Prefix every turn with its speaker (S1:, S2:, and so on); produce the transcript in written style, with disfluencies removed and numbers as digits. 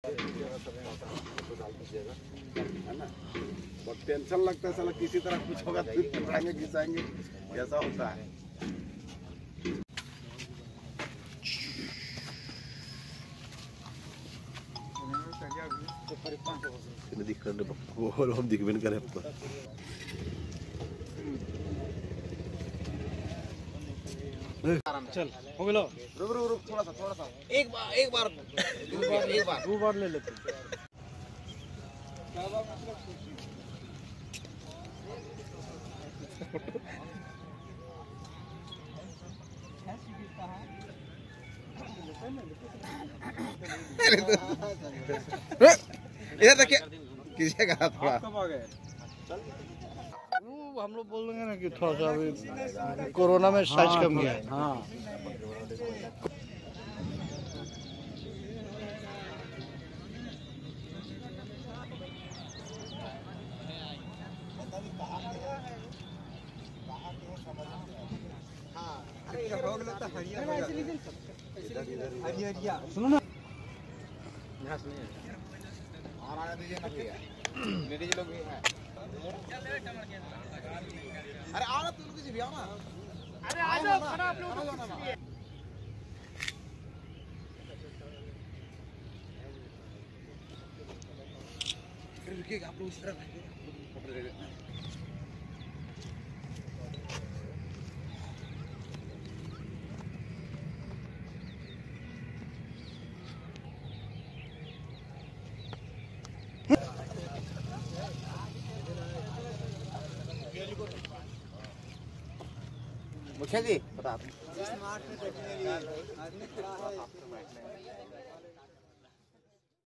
S1: है ना। बहुत टेंशन लगता है, साला किसी तरह कुछ होगा फिर पकड़ाएंगे घिसाएंगे, ऐसा होता है। हम दिख भी नहीं करे
S2: चल हो गया।
S1: रुक रुक रुक थोड़ा सा
S2: एक बार दो बार ले लेते।
S1: इधर देखिए किसी का थोड़ा
S2: हम लोग बोल देंगे ना कि थोड़ा सा अभी कोरोना में साइज कम गया है। हाँ सुनो ना
S1: और आने दीजिए ना भैया, लेडीज लोग भी हैं। अरे आओ ना तुम लोग भी आओ ना। अरे आ जाओ खड़ा आप लोग ना। रुकिएगा आप लोग इस तरफ रहिए। मुखिया जी बता